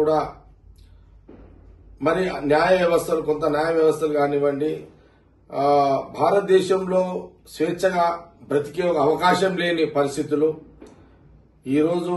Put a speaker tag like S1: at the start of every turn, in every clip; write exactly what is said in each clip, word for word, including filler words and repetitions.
S1: కూడా మరి న్యాయ వ్యవస్థలు కొంత న్యాయ వ్యవస్థలు కానివ్వండి భారతదేశంలో స్వేచ్ఛగా బ్రతికే ఒక అవకాశం లేని పరిస్థితులు ఈరోజు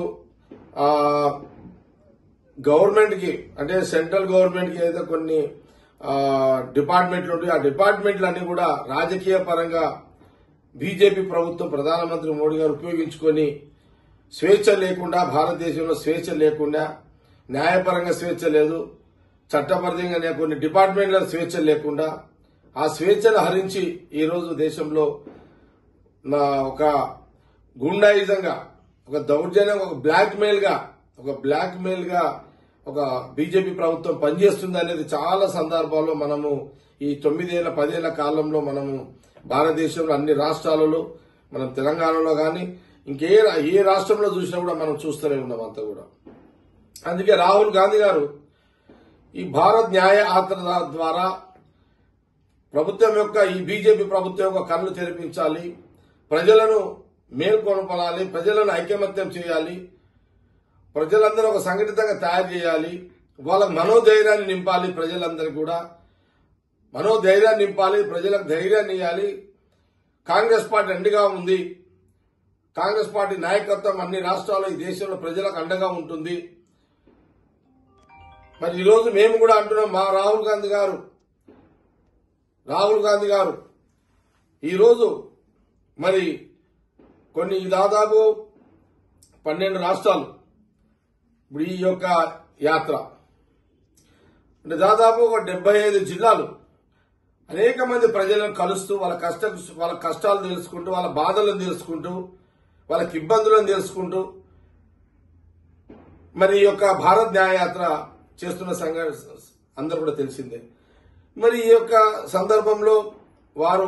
S1: గవర్నమెంట్ కి అంటే సెంట్రల్ గవర్నమెంట్ కి ఏదైతే కొన్ని డిపార్ట్మెంట్లు ఉంటాయి ఆ డిపార్ట్మెంట్లన్నీ కూడా రాజకీయ పరంగా బీజేపీ ప్రభుత్వం ప్రధానమంత్రి మోడీ గారు ఉపయోగించుకొని స్వేచ్ఛ లేకుండా భారతదేశంలో స్వేచ్ఛ లేకుండా న్యాయపరంగా స్వేచ్ఛ లేదు చట్టపరంగా కొన్ని డిపార్ట్మెంట్ల స్వేచ్ఛ లేకుండా ఆ స్వేచ్ఛను హరించి ఈరోజు దేశంలో ఒక గుండాయిజంగా ఒక దౌర్జన్యం ఒక బ్లాక్ మెయిల్ గా ఒక బ్లాక్ మెయిల్ గా ఒక బీజేపీ ప్రభుత్వం పనిచేస్తుంది అనేది చాలా సందర్భాల్లో మనము ఈ తొమ్మిదేళ్ల పదేళ్ల కాలంలో మనము భారతదేశంలో అన్ని రాష్ట్రాలలో మనం తెలంగాణలో గాని ఇంకే ఏ రాష్ట్రంలో చూసినా కూడా మనం చూస్తూనే ఉన్నాం అంతా కూడా. అందుకే రాహుల్ గాంధీ గారు ఈ భారత్ న్యాయ యాత్ర ద్వారా ప్రభుత్వం యొక్క ఈ బీజేపీ ప్రభుత్వం యొక్క కళ్ళు తెరిపించాలి, ప్రజలను మేల్కొనపాలి, ప్రజలను ఐకమత్యం చేయాలి, ప్రజలందరూ ఒక సంఘటితంగా తయారు చేయాలి, వాళ్ళకు మనోధైర్యాన్ని నింపాలి, ప్రజలందరికీ కూడా మనోధైర్యాన్ని నింపాలి, ప్రజలకు ధైర్యాన్ని ఇవ్వాలి. కాంగ్రెస్ పార్టీ అండగా ఉంది, కాంగ్రెస్ పార్టీ నాయకత్వం అన్ని రాష్ట్రాల్లో ఈ దేశంలో ప్రజలకు అండగా ఉంటుంది. మరి ఈరోజు మేము కూడా అంటున్నాం మా రాహుల్ గాంధీ గారు రాహుల్ గాంధీ గారు ఈరోజు మరి కొన్ని దాదాపు పన్నెండు రాష్ట్రాలు ఇప్పుడు ఈ యొక్క యాత్ర అంటే దాదాపు ఒక డెబ్బై ఐదు జిల్లాలు అనేక మంది ప్రజలను కలుస్తూ వాళ్ళ కష్ట వాళ్ళ కష్టాలు తెలుసుకుంటూ వాళ్ళ బాధలను తెలుసుకుంటూ వాళ్ళకి ఇబ్బందులను తెలుసుకుంటూ మరి ఈ యొక్క భారత్ న్యాయయాత్ర చేస్తున్న సంఘ అందరూ కూడా తెలిసిందే. మరి ఈ యొక్క సందర్భంలో వారు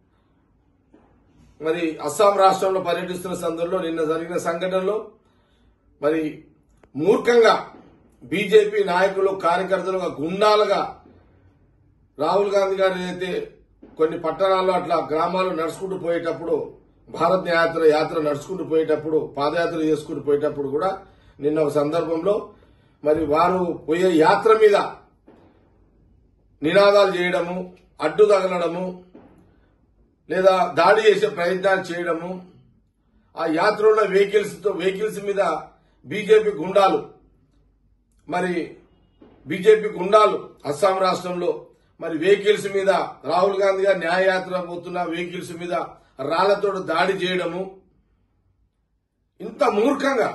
S1: మరి అస్సాం రాష్ట్రంలో పర్యటిస్తున్న సందర్భంలో నిన్న జరిగిన సంఘటనలో మరి మూర్ఖంగా బీజేపీ నాయకులు కార్యకర్తలుగా గుండాలుగా రాహుల్ గాంధీ గారు ఏదైతే కొన్ని పట్టణాల్లో అట్లా గ్రామాలు నడుచుకుంటూ పోయేటప్పుడు భారత్ యాత్ర యాత్ర నడుచుకుంటూ పోయేటప్పుడు పాదయాత్ర చేసుకుంటూ పోయేటప్పుడు కూడా నిన్న ఒక సందర్భంలో మరి వారు పోయే యాత్ర మీద నినాదాలు చేయడము, అడ్డు తగలడము లేదా దాడి చేసే ప్రయత్నాలు చేయడము, ఆ యాత్రలో వెహికల్స్ తో వెహికల్స్ మీద బీజేపీ గుండాలు మరి బీజేపీ గుండాలు అస్సాం రాష్ట్రంలో మరి వెహికల్స్ మీద రాహుల్ గాంధీ గారు న్యాయయాత్ర పోతున్న వెహికల్స్ మీద రాళ్లతో దాడి చేయడము, ఇంత మూర్ఖంగా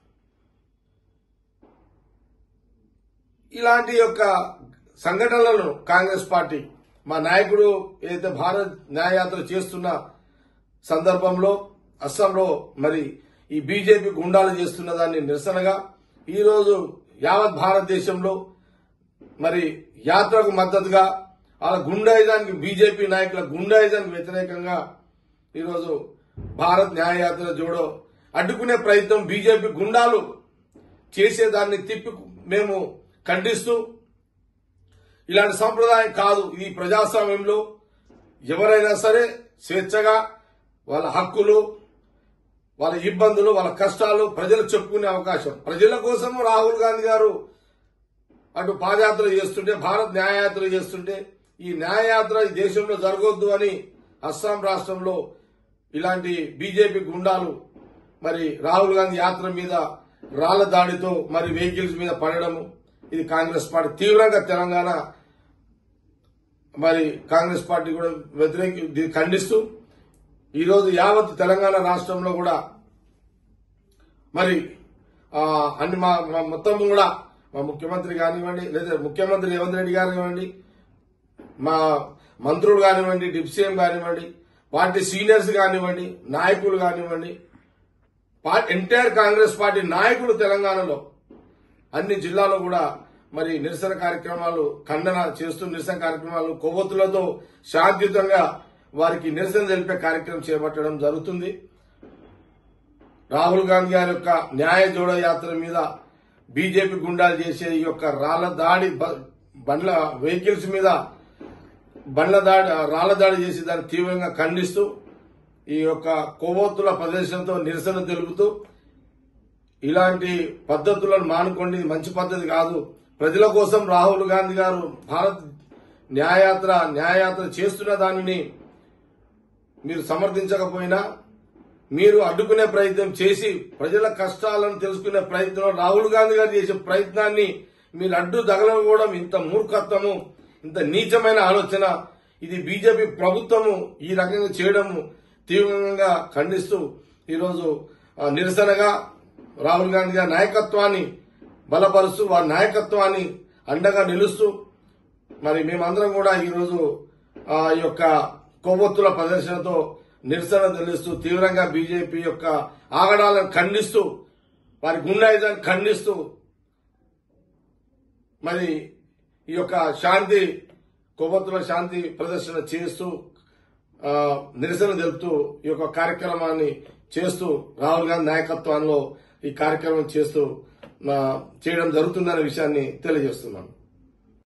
S1: ఇలాంటి యొక్క సంఘటనలను కాంగ్రెస్ పార్టీ మా నాయకుడు ఏదైతే భారత్ న్యాయయాత్ర చేస్తున్న సందర్భంలో అస్సాంలో మరి ఈ బీజేపీ గుండాలు చేస్తున్న దాన్ని నిరసనగా ఈరోజు యావత్ భారతదేశంలో మరి యాత్రకు మద్దతుగా వాళ్ళ గుండాయిజానికి బీజేపీ నాయకుల గుండాయిజానికి వ్యతిరేకంగా ఈరోజు భారత్ న్యాయయాత్ర జోడో అడ్డుకునే ప్రయత్నం బీజేపీ గుండాలు చేసేదాన్ని తిప్పి మేము ఖండిస్తూ ఇలాంటి సంప్రదాయం కాదు. ఇది ప్రజాస్వామ్యంలో ఎవరైనా సరే స్వేచ్ఛగా వాళ్ళ హక్కులు వాళ్ళ ఇబ్బందులు వాళ్ళ కష్టాలు ప్రజలు చెప్పుకునే అవకాశం. ప్రజల కోసం రాహుల్ గాంధీ గారు అటు పాదయాత్ర చేస్తుంటే భారత్ న్యాయయాత్ర చేస్తుంటే ఈ న్యాయయాత్ర ఈ దేశంలో జరగొద్దు అని అస్సాం రాష్ట్రంలో ఇలాంటి బీజేపీ గుండాలు మరి రాహుల్ గాంధీ యాత్ర మీద రాళ్ల దాడితో మరి వెహికల్స్ మీద పడడము, ఇది కాంగ్రెస్ పార్టీ తీవ్రంగా తెలంగాణ మరి కాంగ్రెస్ పార్టీ కూడా వ్యతిరేక ఖండిస్తూ ఈరోజు యావత్ తెలంగాణ రాష్ట్రంలో కూడా మరి అన్ని మా మొత్తం కూడా మా ముఖ్యమంత్రి కానివ్వండి లేదా ముఖ్యమంత్రి రేవంత్ రెడ్డి గారు కానివ్వండి మా మంత్రులు కానివ్వండి డిప్యూటీ సీఎం కానివ్వండి పార్టీ సీనియర్స్ కానివ్వండి నాయకులు కానివ్వండి ఎంటైర్ కాంగ్రెస్ పార్టీ నాయకులు తెలంగాణలో అన్ని జిల్లాలో కూడా మరి నిరసన కార్యక్రమాలు ఖండన చేస్తూ నిరసన కార్యక్రమాలు కొవ్వొత్తులతో శాంతియుతంగా వారికి నిరసన తెలిపే కార్యక్రమం చేపట్టడం జరుగుతుంది. రాహుల్ గాంధీ గారి యొక్క న్యాయ జోడో యాత్ర మీద బీజేపీ గుండాలు చేసే ఈ యొక్క రాళ్ల దాడి బండ్ల వెహికల్స్ మీద బండ్ల దాడి రాళ్ల దాడి చేసి దాన్ని తీవ్రంగా ఖండిస్తూ ఈ యొక్క కొవ్వొత్తుల ప్రదర్శనతో నిరసన తెలుపుతూ ఇలాంటి పద్ధతులను మానుకోండి, మంచి పద్ధతి కాదు. ప్రజల కోసం రాహుల్ గాంధీ గారు భారత్ న్యాయయాత్ర న్యాయయాత్ర చేస్తున్న దానిని మీరు సమర్థించకపోయినా, మీరు అడ్డుకునే ప్రయత్నం చేసి ప్రజల కష్టాలను తెలుసుకునే ప్రయత్నం రాహుల్ గాంధీ గారు చేసే ప్రయత్నాన్ని మీరు అడ్డు తగలకపోవడం ఇంత మూర్ఖత్వము, ఇంత నీచమైన ఆలోచన. ఇది బీజేపీ ప్రభుత్వము ఈ రకంగా చేయడము తీవ్రంగా ఖండిస్తూ ఈరోజు నిరసనగా రాహుల్ గాంధీ గారి నాయకత్వాన్ని బలపరుస్తూ వారి నాయకత్వాన్ని అండగా నిలుస్తూ మరి మేమందరం కూడా ఈరోజు ఈ యొక్క కొవ్వొత్తుల ప్రదర్శనతో నిరసన తెలుస్తూ తీవ్రంగా బీజేపీ యొక్క ఆగడాలను ఖండిస్తూ వారి గుండాయిజాన్ని ఖండిస్తూ మరి ఈ యొక్క శాంతి కొవ్వొత్తుల శాంతి ప్రదర్శన చేస్తూ నిరసన తెలుపుతూ ఈ యొక్క కార్యక్రమాన్ని చేస్తూ రాహుల్ గాంధీ నాయకత్వంలో ఈ కార్యక్రమం చేస్తూ చేయడం జరుగుతుందనే విషయాన్ని తెలియజేస్తున్నాను.